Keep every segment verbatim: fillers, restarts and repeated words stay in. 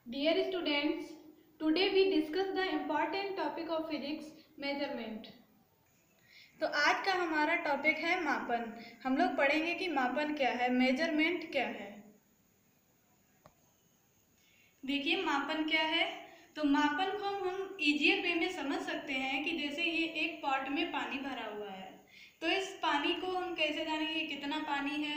Dear students, today we discuss the important topic of physics, measurement. तो आज का हमारा टॉपिक है मापन। हम लोग पढ़ेंगे कि मापन क्या है, मेजरमेंट क्या है। देखिए मापन क्या है। तो मापन को हम इजियर वे में समझ सकते हैं कि जैसे ये एक पॉट में पानी भरा हुआ है, तो इस पानी को हम कैसे जानेंगे ये कितना पानी है,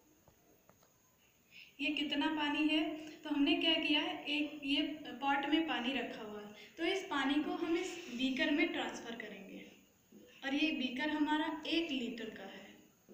ये कितना पानी है। तो हमने क्या किया है, एक ये पॉट में पानी रखा हुआ है, तो इस पानी को हम इस बीकर में ट्रांसफ़र करेंगे और ये बीकर हमारा एक लीटर का है।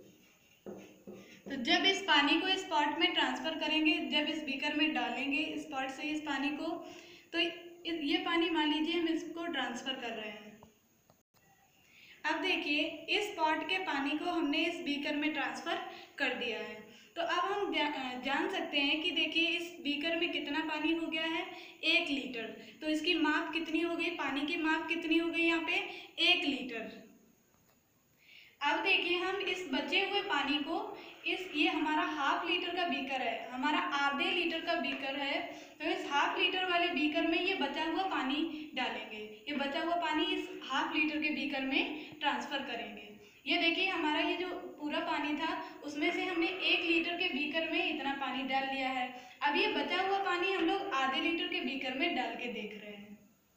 तो जब इस पानी को इस पॉट में ट्रांसफ़र करेंगे, जब इस बीकर में डालेंगे इस पॉट से इस पानी को, तो ये पानी मान लीजिए हम इसको ट्रांसफ़र कर रहे हैं। अब देखिए इस पॉट के पानी को हमने इस बीकर में ट्रांसफ़र कर दिया है। तो अब हम जा, जान सकते हैं कि देखिए इस बीकर में कितना पानी हो गया है, एक लीटर। तो इसकी माप कितनी हो गई, पानी की माप कितनी हो गई यहाँ पे, एक लीटर। अब देखिए हम इस बचे हुए पानी को इस ये हमारा हाफ लीटर का बीकर है, हमारा आधे लीटर का बीकर है, तो इस हाफ लीटर वाले बीकर में ये बचा हुआ पानी डालेंगे। ये बचा हुआ पानी इस हाफ लीटर के बीकर में ट्रांसफ़र करेंगे। ये देखिए हमारा ये जो पूरा पानी था उसमें से हमने एक लीटर के बीकर में इतना पानी डाल लिया है। अब ये बचा हुआ पानी हम लोग आधे लीटर के बीकर में डाल के देख रहे हैं।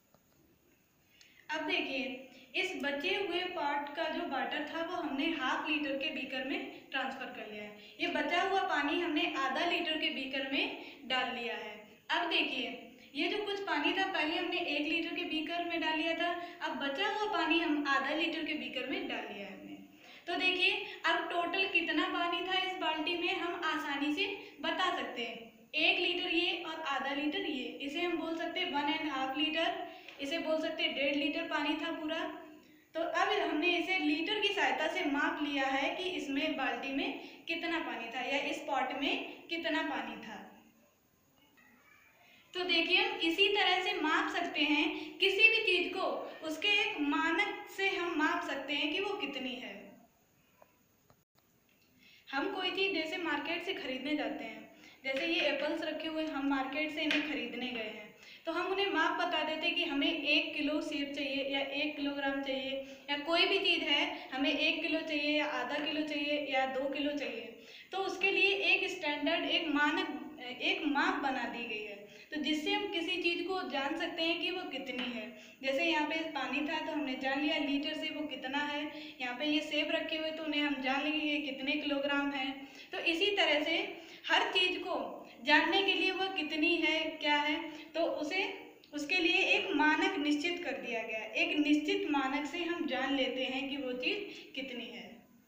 अब देखिए इस बचे हुए पॉट का जो वाटर था वो हमने हाफ लीटर के बीकर में ट्रांसफ़र कर लिया है। ये बचा हुआ पानी हमने आधा लीटर के बीकर में डाल लिया है। अब देखिए ये जो कुछ पानी था पहले हमने एक लीटर के बीकर में डाल लिया था, अब बचा हुआ पानी हम आधा लीटर के बीकर में डाल लिया है हमने। तो देखिए अब टोटल कितना पानी था इस बाल्टी में हम आसानी से बता सकते हैं। एक लीटर ये और आधा लीटर ये, इसे हम बोल सकते हैं वन एंड हाफ लीटर, इसे बोल सकते हैं डेढ़ लीटर पानी था पूरा। तो अब हमने इसे लीटर की सहायता से माप लिया है कि इसमें बाल्टी में कितना पानी था या इस पॉट में कितना पानी था। तो देखिए हम इसी तरह से माप सकते हैं किसी भी चीज को, उसके एक मानक से हम माप सकते हैं कि वो कितनी है। हम कोई चीज जैसे मार्केट से खरीदने जाते हैं, जैसे ये एप्पल्स रखे हुए हम मार्केट से इन्हें खरीदने गए हैं, तो हम उन्हें माप बता देते कि हमें एक किलो सेब चाहिए या एक किलोग्राम चाहिए, या कोई भी चीज़ है हमें एक किलो चाहिए या आधा किलो चाहिए या दो किलो चाहिए। तो उसके लिए एक स्टैंडर्ड, एक मानक, एक माप बना दी गई है, तो जिससे हम किसी चीज़ को जान सकते हैं कि वो कितनी है। जैसे यहाँ पे पानी था तो हमने जान लिया लीटर से वो कितना है, यहाँ पे ये सेब रखे हुए तो उन्हें हम जान लेंगे ये कितने किलोग्राम है। तो इसी तरह से हर चीज़ को जानने के लिए वह कितनी है क्या है, तो उसे उसके लिए एक मानक निश्चित कर दिया गया है। एक निश्चित मानक से हम जान लेते हैं कि वो चीज़ कितनी है।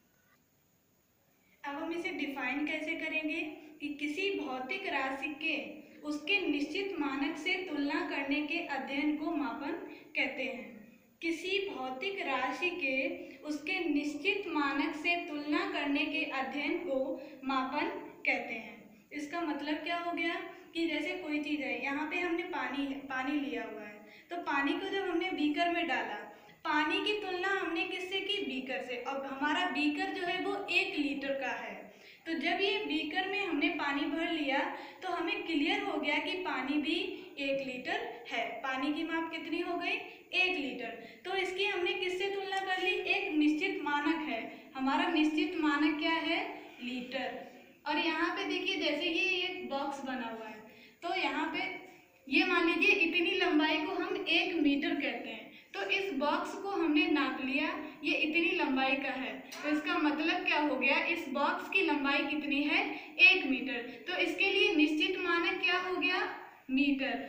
अब हम इसे डिफाइन कैसे करेंगे कि किसी भौतिक राशि के उसके निश्चित मानक से तुलना करने के अध्ययन को मापन कहते हैं। किसी भौतिक राशि के उसके निश्चित मानक से तुलना करने के अध्ययन को मापन कहते हैं। इसका मतलब क्या हो गया कि जैसे कोई चीज़ है, यहाँ पे हमने पानी पानी लिया हुआ है, तो पानी को जब हमने बीकर में डाला, पानी की तुलना हमने किससे की, बीकर से। अब हमारा बीकर जो है वो एक लीटर का है, तो जब ये बीकर में हमने पानी भर लिया तो हमें क्लियर हो गया कि पानी भी एक लीटर है। पानी की माप कितनी हो गई, एक लीटर। तो इसकी हमने किससे तुलना कर ली, एक निश्चित मानक है, हमारा निश्चित मानक क्या है, लीटर। और यहाँ पे देखिए जैसे ये एक बॉक्स बना हुआ है, तो यहाँ पे ये मान लीजिए इतनी लंबाई को हम एक मीटर कहते हैं, तो इस बॉक्स को हमने नाप लिया, ये इतनी लंबाई का है, तो इसका मतलब क्या हो गया, इस बॉक्स की लंबाई कितनी है, एक मीटर। तो इसके लिए निश्चित मानक क्या हो गया, मीटर।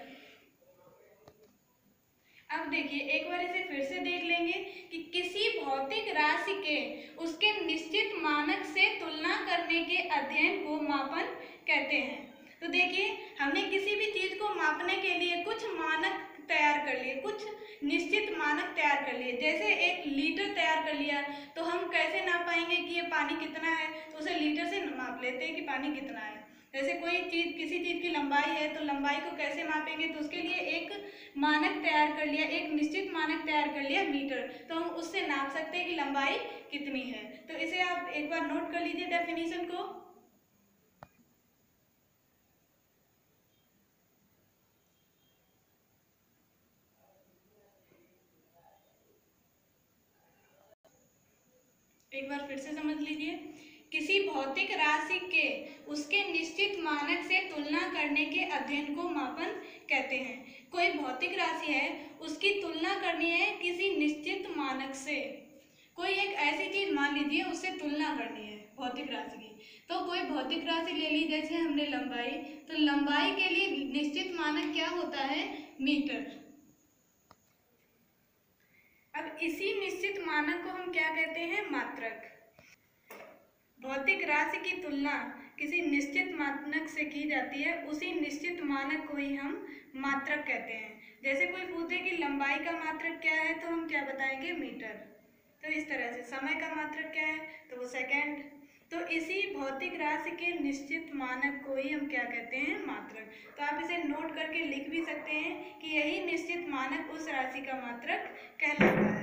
अब देखिए एक बार इसे फिर से देख लेंगे कि किसी भौतिक राशि के उसके निश्चित मानक से तुलना करने के अध्ययन को मापन कहते हैं। तो देखिए हमने किसी भी चीज को मापने के लिए कुछ मानक तैयार कर लिए, कुछ निश्चित मानक तैयार कर लिए। जैसे एक लीटर तैयार कर लिया, तो हम कैसे नाप पाएंगे कि ये पानी कितना है, तो उसे लीटर से माप लेते हैं कि पानी कितना है। जैसे कोई चीज़, किसी चीज़ की लंबाई है, तो लंबाई को कैसे मापेंगे, तो उसके लिए एक मानक तैयार कर लिया, एक निश्चित मानक तैयार कर लिया, मीटर, तो हम उससे नाप सकते हैं कि लंबाई कितनी है। तो इसे आप एक बार नोट कर लीजिए डेफिनेशन को। एक बार फिर से समझ लीजिए। किसी भौतिक राशि के उसके निश्चित मानक से तुलना करने के अध्ययन को मापन कहते हैं। कोई भौतिक राशि है, उसकी तुलना करनी है किसी निश्चित मानक से। कोई एक ऐसी चीज मान लीजिए, उससे तुलना करनी है भौतिक राशि की। तो कोई भौतिक राशि ले ली, जैसे हमने लंबाई, तो लंबाई के लिए निश्चित मानक क्या होता है? मीटर। अब इसी निश्चित मानक को हम क्या कहते हैं? मात्रक। भौतिक राशि की तुलना किसी निश्चित मानक से की जाती है, उसी निश्चित मानक को ही हम मात्रक कहते हैं। जैसे कोई पूछे कि लंबाई का मात्रक क्या है, तो हम क्या बताएंगे? मीटर। तो इस तरह से समय का मात्रक क्या है, तो वो सेकंड। तो इसी भौतिक राशि के निश्चित मानक को ही हम क्या कहते हैं? मात्रक। तो आप इसे नोट करके लिख भी सकते हैं कि यही निश्चित मानक उस राशि का मात्रक कहलाता है।